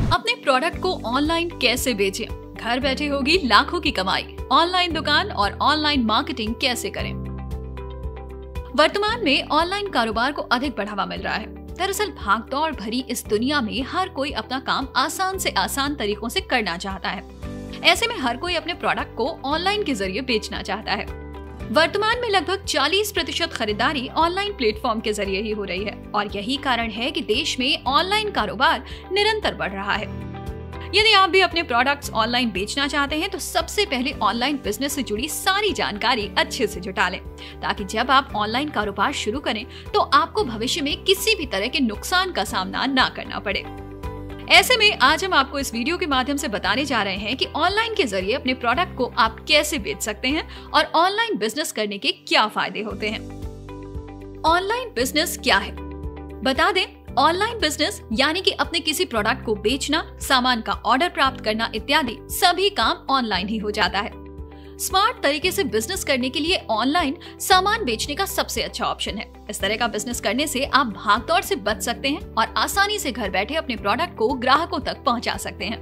अपने प्रोडक्ट को ऑनलाइन कैसे बेचें? घर बैठे होगी लाखों की कमाई। ऑनलाइन दुकान और ऑनलाइन मार्केटिंग कैसे करें? वर्तमान में ऑनलाइन कारोबार को अधिक बढ़ावा मिल रहा है। दरअसल भागदौड़ भरी इस दुनिया में हर कोई अपना काम आसान से आसान तरीकों से करना चाहता है। ऐसे में हर कोई अपने प्रोडक्ट को ऑनलाइन के जरिए बेचना चाहता है। वर्तमान में लगभग 40% खरीदारी ऑनलाइन प्लेटफॉर्म के जरिए ही हो रही है और यही कारण है कि देश में ऑनलाइन कारोबार निरंतर बढ़ रहा है। यदि आप भी अपने प्रोडक्ट्स ऑनलाइन बेचना चाहते हैं तो सबसे पहले ऑनलाइन बिजनेस से जुड़ी सारी जानकारी अच्छे से जुटा लें, ताकि जब आप ऑनलाइन कारोबार शुरू करें तो आपको भविष्य में किसी भी तरह के नुकसान का सामना ना करना पड़े। ऐसे में आज हम आपको इस वीडियो के माध्यम से बताने जा रहे हैं कि ऑनलाइन के जरिए अपने प्रोडक्ट को आप कैसे बेच सकते हैं और ऑनलाइन बिजनेस करने के क्या फायदे होते हैं। ऑनलाइन बिजनेस क्या है? बता दें, ऑनलाइन बिजनेस यानी कि अपने किसी प्रोडक्ट को बेचना, सामान का ऑर्डर प्राप्त करना इत्यादि सभी काम ऑनलाइन ही हो जाता है। स्मार्ट तरीके से बिजनेस करने के लिए ऑनलाइन सामान बेचने का सबसे अच्छा ऑप्शन है। इस तरह का बिजनेस करने से आप भागदौड़ से बच सकते हैं और आसानी से घर बैठे अपने प्रोडक्ट को ग्राहकों तक पहुंचा सकते हैं।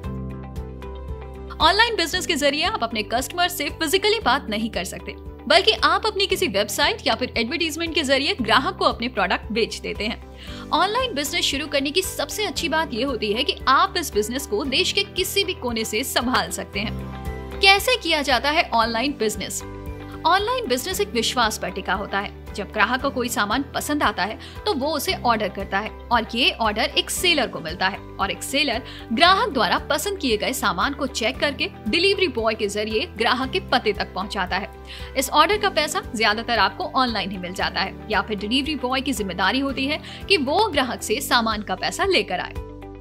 ऑनलाइन बिजनेस के जरिए आप अपने कस्टमर से फिजिकली बात नहीं कर सकते, बल्कि आप अपनी किसी वेबसाइट या फिर एडवर्टाइजमेंट के जरिए ग्राहक को अपने प्रोडक्ट बेच देते हैं। ऑनलाइन बिजनेस शुरू करने की सबसे अच्छी बात यह होती है कि आप इस बिजनेस को देश के किसी भी कोने से संभाल सकते हैं। कैसे किया जाता है ऑनलाइन बिजनेस? ऑनलाइन बिजनेस एक विश्वास पर टिका होता है। जब ग्राहक को कोई सामान पसंद आता है तो वो उसे ऑर्डर करता है और ये ऑर्डर एक सेलर को मिलता है और एक सेलर ग्राहक द्वारा पसंद किए गए सामान को चेक करके डिलीवरी बॉय के जरिए ग्राहक के पते तक पहुंचाता है। इस ऑर्डर का पैसा ज्यादातर आपको ऑनलाइन ही मिल जाता है या फिर डिलीवरी बॉय की जिम्मेदारी होती है कि वो ग्राहक से सामान का पैसा लेकर आए।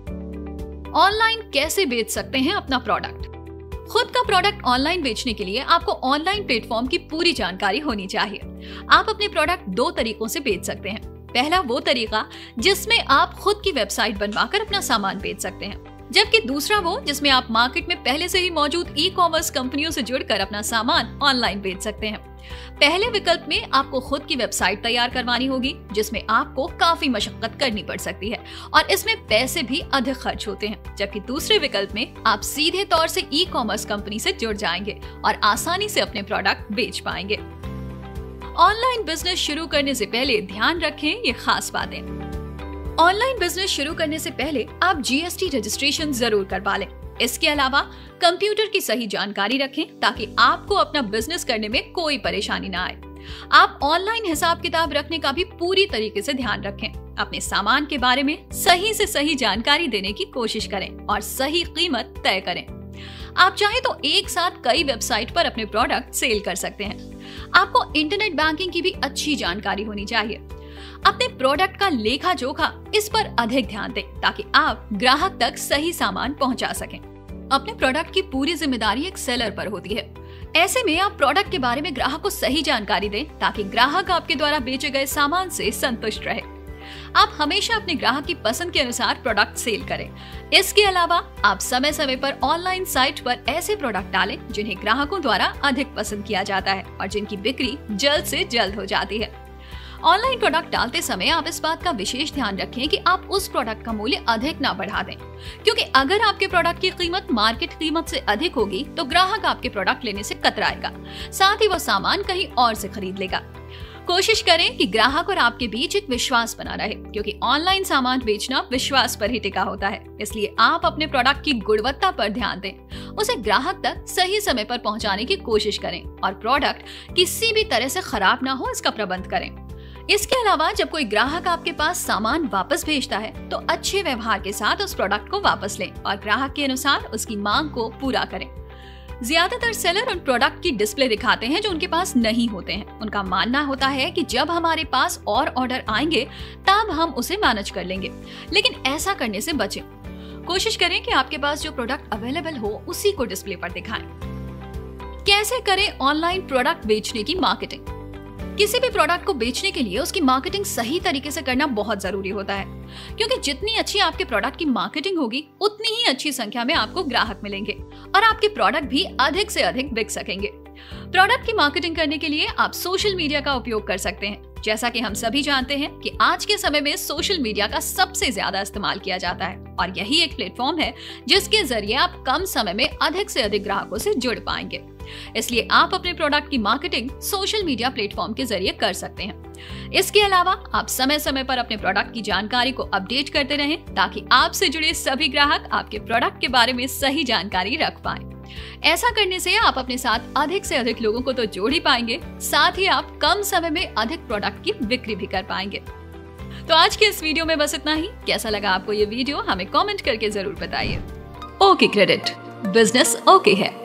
ऑनलाइन कैसे बेच सकते हैं अपना प्रोडक्ट? खुद का प्रोडक्ट ऑनलाइन बेचने के लिए आपको ऑनलाइन प्लेटफॉर्म की पूरी जानकारी होनी चाहिए। आप अपने प्रोडक्ट दो तरीकों से बेच सकते हैं। पहला वो तरीका जिसमें आप खुद की वेबसाइट बनवाकर अपना सामान बेच सकते हैं, जबकि दूसरा वो जिसमें आप मार्केट में पहले से ही मौजूद ई-कॉमर्स कंपनियों से जुड़कर अपना सामान ऑनलाइन बेच सकते हैं। पहले विकल्प में आपको खुद की वेबसाइट तैयार करवानी होगी, जिसमें आपको काफी मशक्कत करनी पड़ सकती है और इसमें पैसे भी अधिक खर्च होते हैं, जबकि दूसरे विकल्प में आप सीधे तौर से ई-कॉमर्स कंपनी से जुड़ जाएंगे और आसानी से अपने प्रोडक्ट बेच पाएंगे। ऑनलाइन बिजनेस शुरू करने से पहले ध्यान रखें ये खास बातें। ऑनलाइन बिजनेस शुरू करने से पहले आप जीएसटी रजिस्ट्रेशन जरूर करवा लें। इसके अलावा कंप्यूटर की सही जानकारी रखें ताकि आपको अपना बिजनेस करने में कोई परेशानी ना आए। आप ऑनलाइन हिसाब किताब रखने का भी पूरी तरीके से ध्यान रखें। अपने सामान के बारे में सही से सही जानकारी देने की कोशिश करें और सही कीमत तय करें। आप चाहे तो एक साथ कई वेबसाइट पर अपने प्रोडक्ट सेल कर सकते हैं। आपको इंटरनेट बैंकिंग की भी अच्छी जानकारी होनी चाहिए। अपने प्रोडक्ट का लेखा जोखा इस पर अधिक ध्यान दें ताकि आप ग्राहक तक सही सामान पहुंचा सकें। अपने प्रोडक्ट की पूरी जिम्मेदारी एक सेलर पर होती है। ऐसे में आप प्रोडक्ट के बारे में ग्राहक को सही जानकारी दें ताकि ग्राहक आपके द्वारा बेचे गए सामान से संतुष्ट रहे। आप हमेशा अपने ग्राहक की पसंद के अनुसार प्रोडक्ट सेल करें। इसके अलावा आप समय समय पर ऑनलाइन साइट पर ऐसे प्रोडक्ट डालें जिन्हें ग्राहकों द्वारा अधिक पसंद किया जाता है और जिनकी बिक्री जल्द से जल्द हो जाती है। ऑनलाइन प्रोडक्ट डालते समय आप इस बात का विशेष ध्यान रखें कि आप उस प्रोडक्ट का मूल्य अधिक ना बढ़ा दें, क्योंकि अगर आपके प्रोडक्ट की कीमत मार्केट कीमत से अधिक होगी तो ग्राहक आपके प्रोडक्ट लेने से कतराएगा, साथ ही वो सामान कहीं और से खरीद लेगा। कोशिश करें कि ग्राहक और आपके बीच एक विश्वास बना रहे, क्योंकि ऑनलाइन सामान बेचना विश्वास पर ही टिका होता है। इसलिए आप अपने प्रोडक्ट की गुणवत्ता पर ध्यान दें, उसे ग्राहक तक सही समय पर पहुंचाने की कोशिश करें और प्रोडक्ट किसी भी तरह से खराब ना हो इसका प्रबंध करें। इसके अलावा जब कोई ग्राहक आपके पास सामान वापस भेजता है तो अच्छे व्यवहार के साथ उस प्रोडक्ट को वापस लें और ग्राहक के अनुसार उसकी मांग को पूरा करें। ज्यादातर सेलर उन प्रोडक्ट की डिस्प्ले दिखाते हैं जो उनके पास नहीं होते हैं। उनका मानना होता है कि जब हमारे पास और ऑर्डर आएंगे तब हम उसे मैनेज कर लेंगे, लेकिन ऐसा करने से बचें। कोशिश करें कि आपके पास जो प्रोडक्ट अवेलेबल हो उसी को डिस्प्ले पर दिखाएं। कैसे करें ऑनलाइन प्रोडक्ट बेचने की मार्केटिंग? किसी भी प्रोडक्ट को बेचने के लिए उसकी मार्केटिंग सही तरीके से करना बहुत जरूरी होता है, क्योंकि जितनी अच्छी आपके प्रोडक्ट की मार्केटिंग होगी उतनी ही अच्छी संख्या में आपको ग्राहक मिलेंगे और आपके प्रोडक्ट भी अधिक से अधिक बिक सकेंगे। प्रोडक्ट की मार्केटिंग करने के लिए आप सोशल मीडिया का उपयोग कर सकते हैं। जैसा कि हम सभी जानते हैं कि आज के समय में सोशल मीडिया का सबसे ज्यादा इस्तेमाल किया जाता है और यही एक प्लेटफॉर्म है जिसके जरिए आप कम समय में अधिक से अधिक ग्राहकों से जुड़ पाएंगे। इसलिए आप अपने प्रोडक्ट की मार्केटिंग सोशल मीडिया प्लेटफॉर्म के जरिए कर सकते हैं। इसके अलावा आप समय समय पर अपने प्रोडक्ट की जानकारी को अपडेट करते रहें ताकि आपसे जुड़े सभी ग्राहक आपके प्रोडक्ट के बारे में सही जानकारी रख पाएं। ऐसा करने से आप अपने साथ अधिक से अधिक लोगों को तो जोड़ ही पाएंगे, साथ ही आप कम समय में अधिक प्रोडक्ट की बिक्री भी कर पाएंगे। तो आज के इस वीडियो में बस इतना ही। कैसा लगा आपको ये वीडियो हमें कमेंट करके जरूर बताइए। ओके क्रेडिट, बिजनेस ओके है।